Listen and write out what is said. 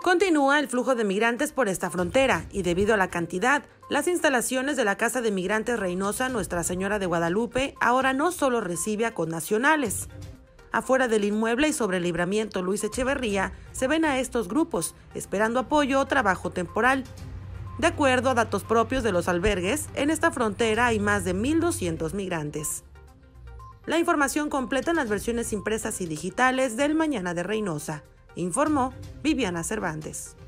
Continúa el flujo de migrantes por esta frontera y debido a la cantidad, las instalaciones de la Casa de Migrantes Reynosa Nuestra Señora de Guadalupe ahora no solo recibe a connacionales. Afuera del inmueble y sobre el Libramiento Luis Echeverría se ven a estos grupos esperando apoyo o trabajo temporal. De acuerdo a datos propios de los albergues, en esta frontera hay más de 1,200 migrantes. La información completa en las versiones impresas y digitales del Mañana de Reynosa, informó Viviana Cervantes.